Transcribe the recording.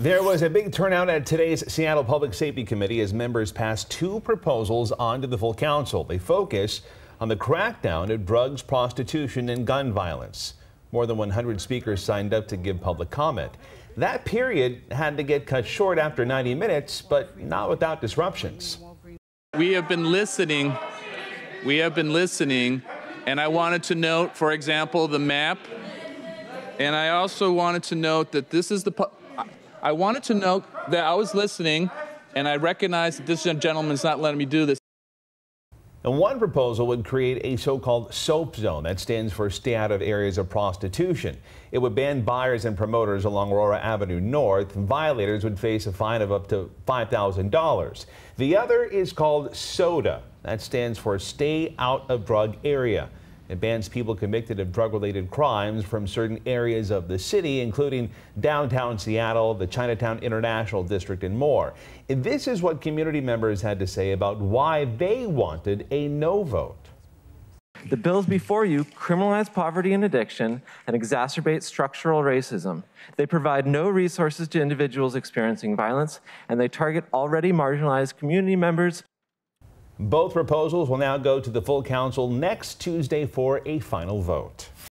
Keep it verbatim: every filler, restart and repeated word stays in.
There was a big turnout at today's Seattle Public Safety Committee as members passed two proposals onto the full council. They focus on the crackdown of drugs, prostitution, and gun violence. More than one hundred speakers signed up to give public comment. That period had to get cut short after ninety minutes, but not without disruptions. We have been listening. We have been listening, and I wanted to note, for example, the map. And I also wanted to note that this is the. I wanted to note that I was listening, and I recognize that this gentleman's not letting me do this. And one proposal would create a so-called SOAP zone that stands for Stay Out of Areas of Prostitution. It would ban buyers and promoters along Aurora Avenue North. Violators would face a fine of up to five thousand dollars. The other is called SODA. That stands for Stay Out of Drug Area. It bans people convicted of drug-related crimes from certain areas of the city, including downtown Seattle, the Chinatown International District, and more. And this is what community members had to say about why they wanted a no vote. The bills before you criminalize poverty and addiction and exacerbate structural racism. They provide no resources to individuals experiencing violence, and they target already marginalized community members. Both proposals will now go to the full council next Tuesday for a final vote.